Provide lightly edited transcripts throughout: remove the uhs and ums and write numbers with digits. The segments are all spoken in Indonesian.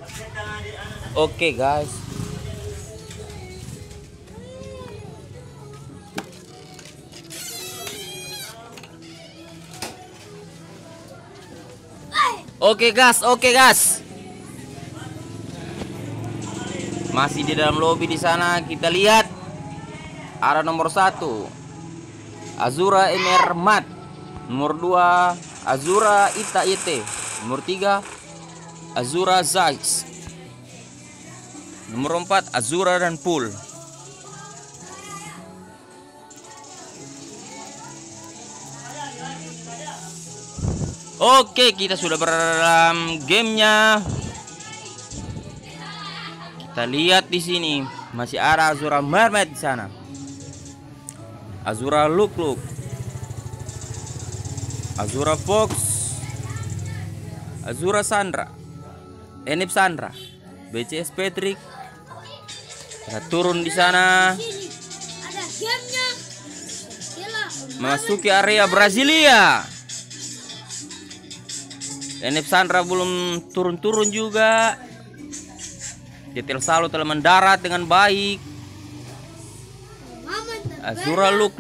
Oke guys. Oke gas. Masih di dalam lobby di sana, kita lihat ada nomor 1 Azura MR Mat, nomor 2 Azura Ita YT, nomor 3 Azura Zax, nomor 4 Azura dan Pool. Oke, kita sudah berada dalam gamenya. Kita lihat di sini masih ada Azura Mermaid di sana, Azura Luk, Azura Fox, Azura Sandra, Enip Sandra, BCS Patrick. Kita turun di sana, memasuki area Brasilia. Enip Sandra belum turun juga. Detail Salo telah mendarat dengan baik. Azura Luk,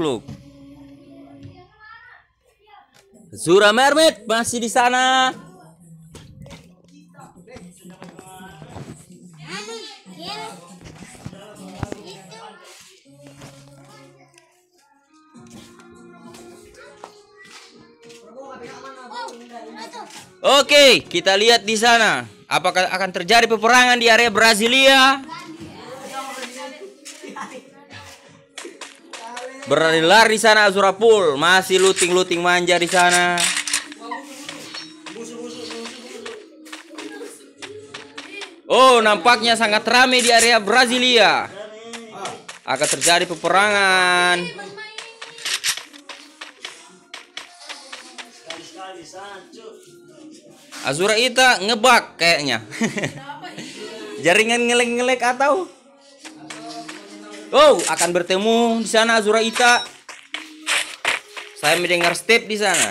Azura Mermaid masih di sana. Oke, kita lihat di sana. Apakah akan terjadi peperangan di area Brasilia? Berlari di sana Azura Pool, masih looting manja di sana. Oh, nampaknya sangat ramai di area Brasilia. Akan terjadi peperangan. Azura Ita ngebug kayaknya. Jaringan ngelek atau? Oh, akan bertemu di sana Azura Ita. Saya mendengar step di sana.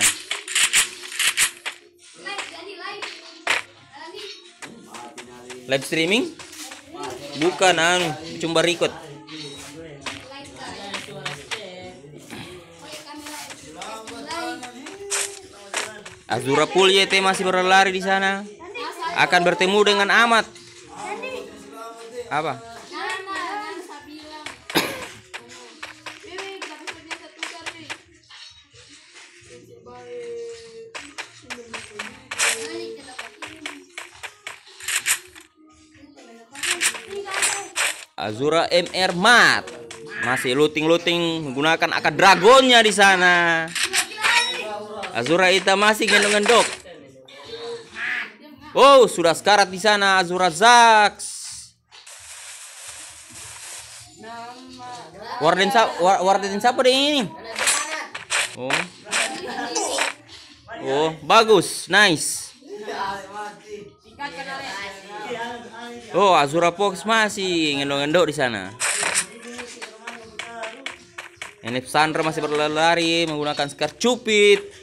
Live streaming? Bukan, cuma record. Azura Pool YT masih berlari di sana. Akan bertemu dengan Amat. Apa? Azura MR Mat masih looting menggunakan akad dragonnya di sana. Azura Ita masih gendong-gendong. Oh, sudah sekarat di sana Azura Zax. Warden siapa deh ini? Oh, bagus, nice. Oh, Azura Fox masih ngendong-ngendong di sana. Enip Sandra masih berlari menggunakan Scar Cupid.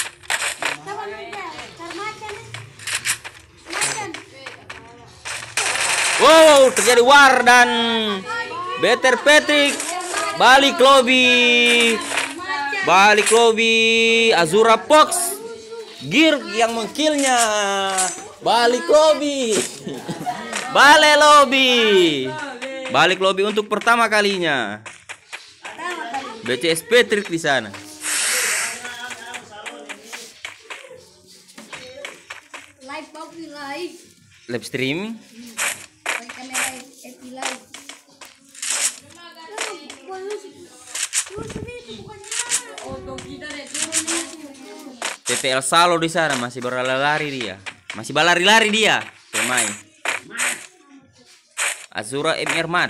Wow, terjadi war dan Better Patrick balik lobby. Azura Fox gear yang mengkillnya balik lobby untuk pertama kalinya. BCS Patrick di sana. Live stream. TTL Salo di sana masih berlari dia. Masih berlari dia pemain. Azura MR Mat.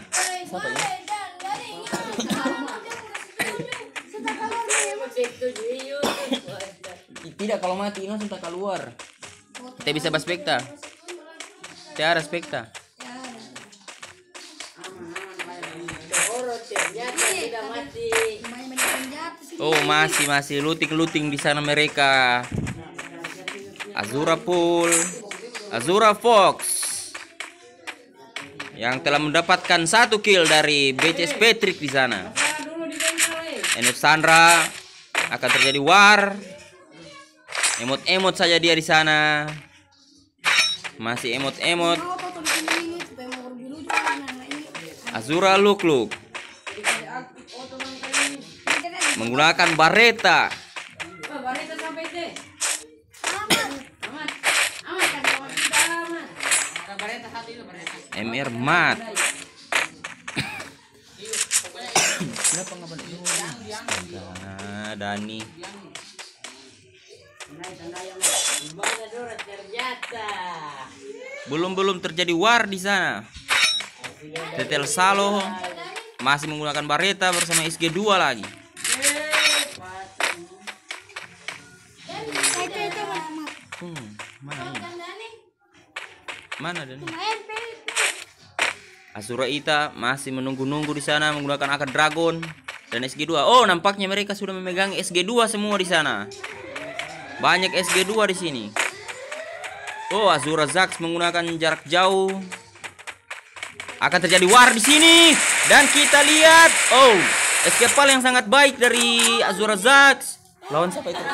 Tidak, kalau mati langsung tak keluar. Kita bisa berspekta. Tiada spekta. Oh, masih looting di sana mereka. Azura Pool, Azura Fox, yang telah mendapatkan 1 kill dari BCS Patrick di sana. NF Sandra akan terjadi war. Emot-emot saja dia di sana. Masih emot-emot. Azura Lukluk menggunakan Bareta. MR Mat. Dani. Belum terjadi war di sana. Tetel Salo masih menggunakan Bareta bersama SG2 lagi. Mana Dani? Azura Ita masih menunggu-nunggu di sana menggunakan Akad Dragon dan SG2. Oh, nampaknya mereka sudah memegang SG2 semua di sana. Banyak SG2 di sini. Oh, Azura Zax menggunakan jarak jauh. Akan terjadi war di sini dan kita lihat, oh, escapal yang sangat baik dari Azura Zax. Lawan siapa itu?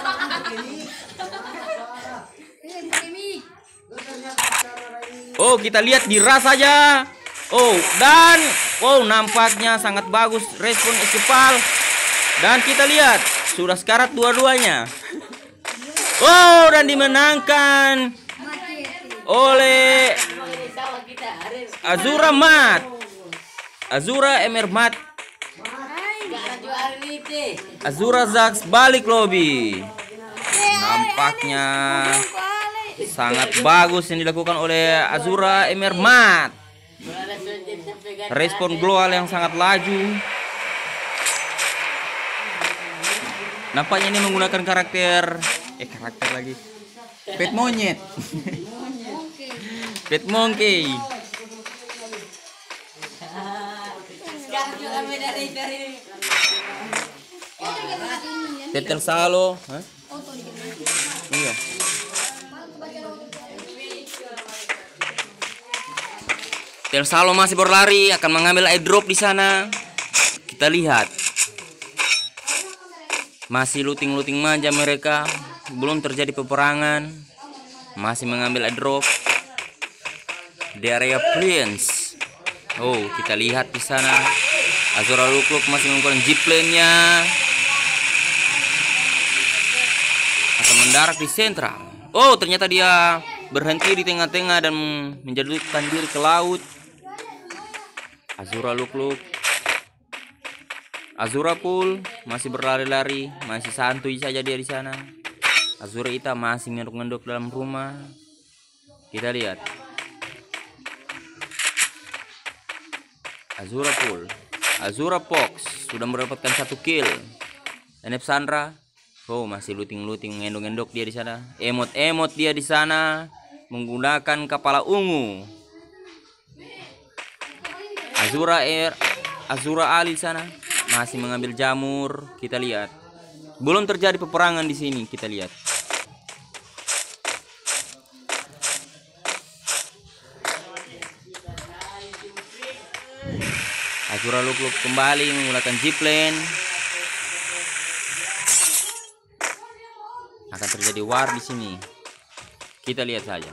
Oh, kita lihat di ras saja. Oh, dan wow, nampaknya sangat bagus respon escapal. Dan kita lihat sudah sekarat dua-duanya. Oh, dan dimenangkan oleh Azura Mat. Azura MR Mat. Azura Zax balik lobby. Nampaknya sangat bagus yang dilakukan oleh Azura MR Mat. Respon global yang sangat laju. Nampaknya ini menggunakan karakter lagi. Pet monyet. Pet monkey. Tetel Salo, hah? Iya. Tetel Salo masih berlari akan mengambil airdrop di sana. Kita lihat. Masih looting manja mereka. Belum terjadi peperangan. Masih mengambil airdrop di area Prince. Oh, kita lihat di sana. Azura Lukluk masih menggunakan Jeep-nya. Akan mendarat di sentral. Oh, ternyata dia berhenti di tengah-tengah dan menjatuhkan diri ke laut. Azura Lukluk. Azura Pool masih berlari-lari, masih santuy saja dia di sana. Azura Ita masih ngenduk-ngenduk dalam rumah. Kita lihat. Azura Pool. Azura Fox sudah mendapatkan 1 kill. NF Sandra, oh, masih looting ngendok-ngendok dia di sana. Emot dia di sana menggunakan kepala ungu. Azura Ali sana masih mengambil jamur. Kita lihat. Belum terjadi peperangan di sini, kita lihat. Azura Lukluk kembali menggunakan Jeep-Lane. Akan terjadi war di sini. Kita lihat saja.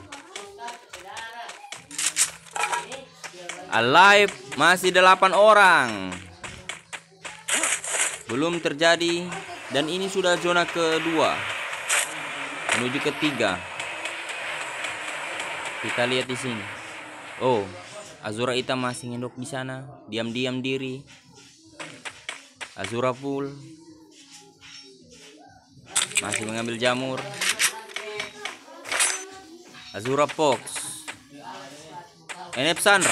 Alive masih 8 orang. Belum terjadi dan ini sudah zona kedua menuju ketiga. Kita lihat di sini. Oh, Azura Ita masih ngendok di sana, diam-diam diri. Azura Pool masih mengambil jamur. Azura Fox, NF Sandra,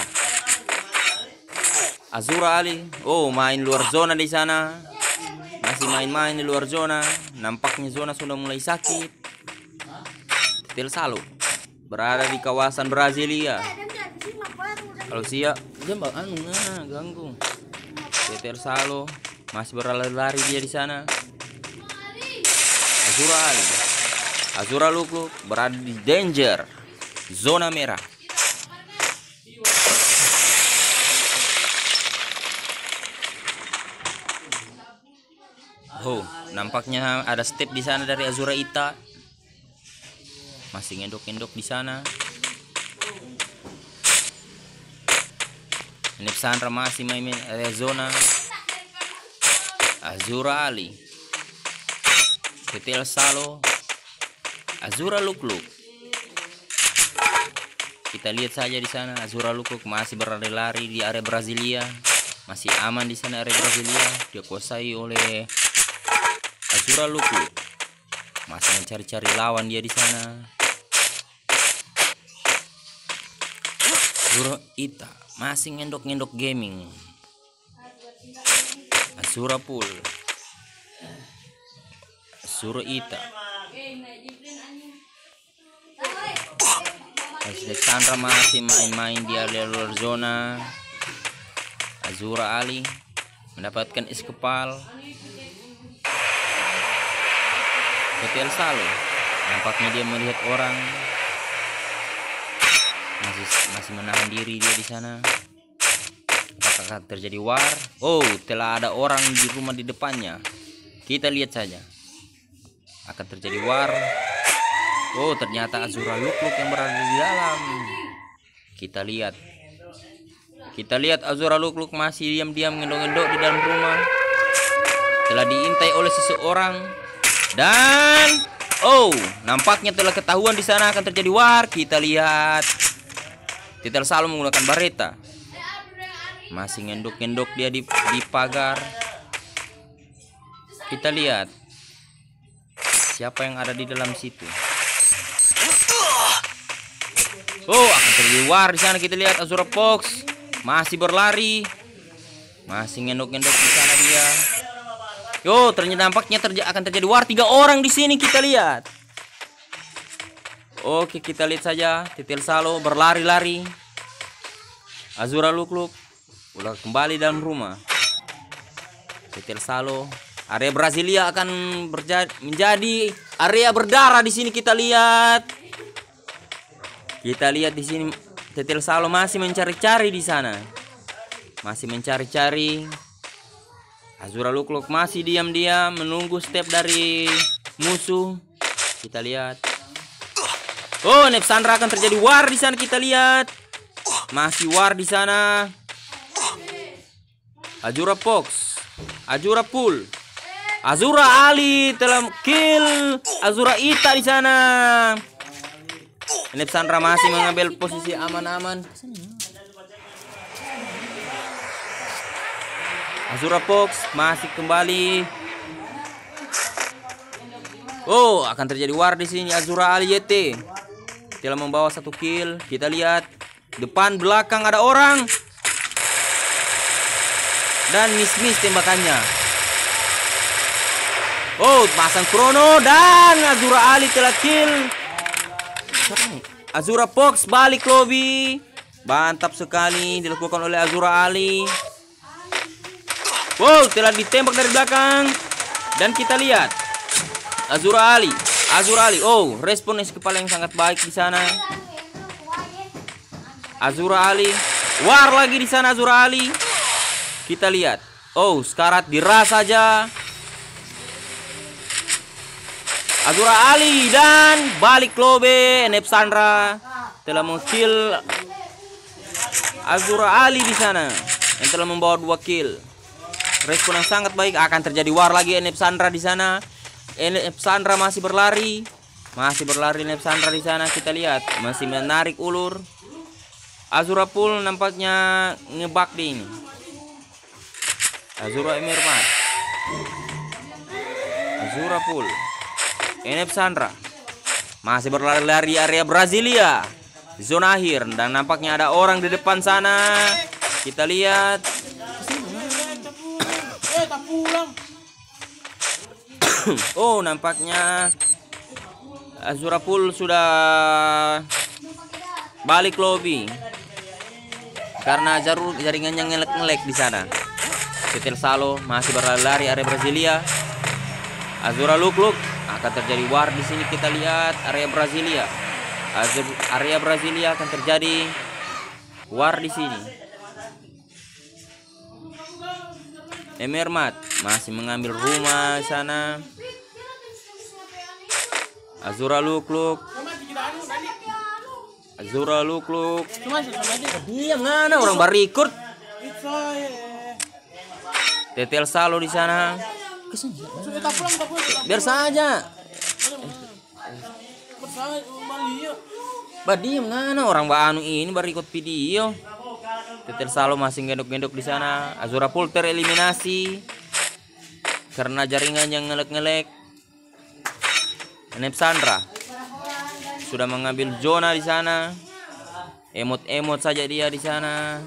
Azura Ali. Oh, main luar zona di sana. Masih main-main di luar zona. Nampaknya zona sudah mulai sakit. Tetel Salo berada di kawasan Brasilia. Kalau siap jambak ganggu. Tetel Salo masih berlari-lari dia di sana. Azura Ali, Azura Lukluk berada di danger zona merah. Oh, nampaknya ada step di sana dari Azura Ita. Masih ngendok-ngendok di sana. Nep Sandra masih main zona. Azura Ali, Tetel Salo, Azura Lukluk. Kita lihat saja di sana Azura Lukluk masih berlari-lari di area Brasilia. Masih aman di sana area Brasilia. Dikuasai oleh Azura Lukluk. Masih mencari-cari lawan dia di sana. Azura Ita masih ngendok-ngendok gaming. Azura Pool, Azura Ita, Alexandra masih main-main di area luar zona. Azura Ali mendapatkan es kepal. Tetel Salo, nampaknya dia melihat orang. Masih menahan diri dia di sana. Apakah terjadi war? Oh, telah ada orang di rumah di depannya. Kita lihat saja. Akan terjadi war. Oh, ternyata Azura Lukluk yang berada di dalam. Kita lihat. Kita lihat Azura Lukluk masih diam-diam ngendok-ngendok di dalam rumah. Telah diintai oleh seseorang. Dan oh, nampaknya telah ketahuan di sana akan terjadi war. Kita lihat. Tetel Salo menggunakan bareta. Masih ngendok-ngendok dia di pagar. Kita lihat siapa yang ada di dalam situ. Oh, akan terjadi war di sana. Kita lihat Azura Fox masih berlari. Masih ngendok-ngendok di sana dia. Yo, ternyata nampaknya akan terjadi war. 3 orang di sini kita lihat. Oke, kita lihat saja Tetel Salo berlari-lari. Azura Lukluk udah kembali dalam rumah. Tetel Salo, area Brasilia akan menjadi area berdarah di sini. Kita lihat. Kita lihat di sini Tetel Salo masih mencari-cari di sana. Masih mencari-cari. Azura Lukluk masih diam-diam menunggu step dari musuh. Kita lihat. Oh, Nep Sandra akan terjadi war di sana. Kita lihat. Masih war di sana. Azura Fox, Azura Pool, Azura Ali telah kill Azura Ita di sana. Nep Sandra masih mengambil posisi aman-aman. Azura Fox masih kembali. Oh, akan terjadi war di sini. Azura Ali YT telah membawa 1 kill. Kita lihat depan belakang ada orang. Dan miss tembakannya. Oh, pasang krono dan Azura Ali telah kill. Azura Fox balik lobby. Mantap sekali dilakukan oleh Azura Ali. Wow, telah ditembak dari belakang. Dan kita lihat Azura Ali. Oh, respon kepala yang sangat baik di sana. Azura Ali. War lagi di sana Azura Ali. Kita lihat. Oh, sekarat diras saja. Azura Ali dan balik lobby. Nep Sandra telah mengkill Azura Ali di sana yang telah membawa 2 kill. Respon yang sangat baik. Akan terjadi war lagi. Nep Sandra di sana. Nep Sandra masih berlari. Nep Sandra di sana. Kita lihat masih menarik ulur. Azura Pool nampaknya ngebak di ini. Azura Emirmat, Azura Pool, Nep Sandra masih berlari-lari area Brasilia, zona akhir, dan nampaknya ada orang di depan sana. Kita lihat. Oh, nampaknya Azura Pool sudah balik lobby karena jaringannya ngelek-ngelek di sana. Tetel Salo masih berlari area Brasilia. Azura Lukluk akan terjadi war di sini. Kita lihat area Brasilia. Area Brasilia akan terjadi war di sini. Emermat masih mengambil rumah sana. Azura Lukluk. Azura Lukluk. Diam ngana orang berikut. Tetel Salo di sana. Biar saja. Diam ngana orang anu ini berikut video. Tetel Salo masih gendok-gendok di sana. Azura Full tereliminasi karena jaringan yang ngelek-ngelek. Enep Sandra sudah mengambil zona di sana. Emot-emot saja dia di sana.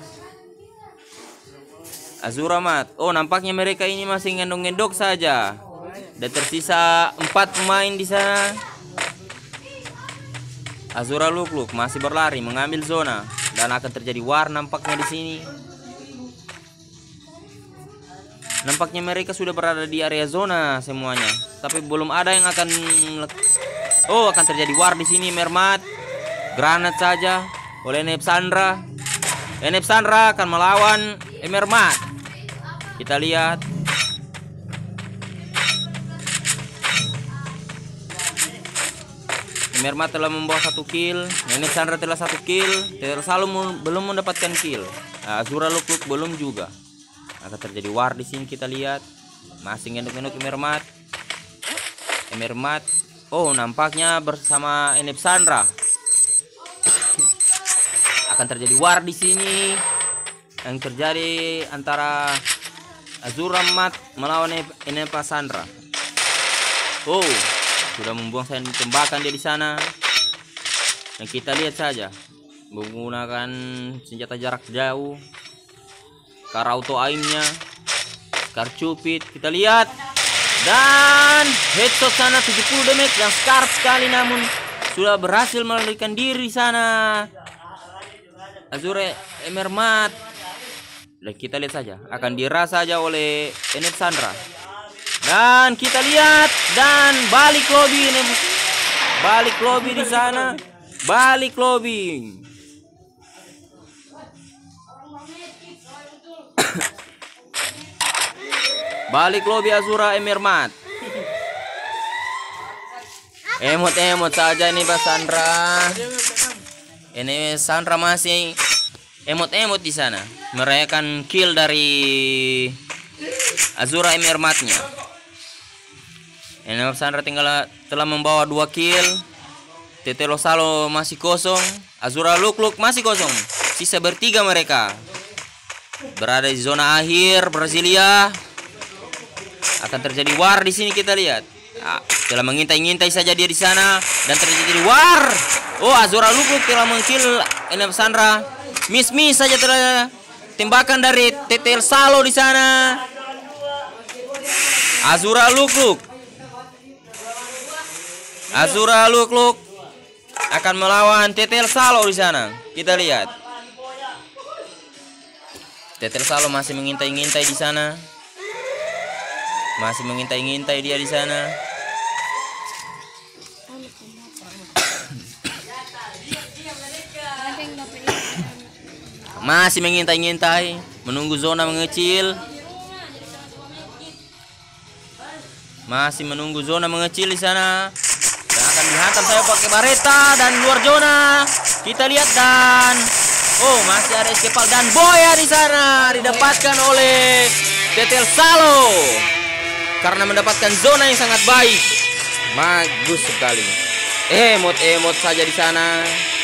Azura Mat. Oh, nampaknya mereka ini masih ngendong-ngendok saja. Dan tersisa 4 pemain di sana. Azura Lukluk masih berlari mengambil zona dan akan terjadi war nampaknya di sini. Nampaknya mereka sudah berada di area zona semuanya, tapi belum ada yang akan. Oh, akan terjadi war di sini. Mermat granat saja oleh Enep Sandra. Enep Sandra akan melawan Emermat. Kita lihat. Emermat telah membawa 1 kill. Enep Sandra telah 1 kill. Tetel Salo belum mendapatkan kill. Azura Lukluk belum juga. Akan terjadi war di sini, kita lihat. Masih ngendok-ngendok Emermat. Emermat. Oh, nampaknya bersama Enep Sandra. Akan terjadi war di sini. Yang terjadi antara Azura Mat melawan Enep Sandra. Oh, sudah membuang sayap tembakan dia di sana. Dan kita lihat saja menggunakan senjata jarak jauh. Karauto aimnya, Karcupit, kita lihat. Dan headshot sana 70 damage yang skarp sekali, namun sudah berhasil melarikan diri di sana Azura Emermat. Dan kita lihat saja akan dirasa saja oleh Enep Sandra. Dan kita lihat dan balik lobby ini. Balik lobby di sana. Balik lobby. Balik lobby Azura Emermat. Emot-emot saja ini Pak Sandra. Ini Sandra masih emot-emot di sana, merayakan kill dari Azura Emermatnya. Enep Sandra telah membawa 2 kill. Tetel Salo masih kosong. Azura Lukluk masih kosong. Sisa bertiga mereka. Berada di zona akhir Brasilia. Akan terjadi war di sini, kita lihat. Telah mengintai-ngintai saja dia di sana dan terjadi war. Oh, Azura Lukluk telah mengkill Enep Sandra. Miss saja telah tembakan dari Tetel Salo di sana. Azura Lukluk akan melawan Tetel Salo di sana. Kita lihat. Tetel Salo masih mengintai-ngintai di sana. Masih mengintai-ngintai dia di sana. Masih mengintai-ngintai, menunggu zona mengecil. Masih menunggu zona mengecil di sana. Dan akan dihantam saya pakai bareta dan luar zona. Kita lihat dan oh, masih ada eskepal dan boya di sana didapatkan oleh Tetel Salo karena mendapatkan zona yang sangat baik. Bagus sekali. Emot-emot saja di sana.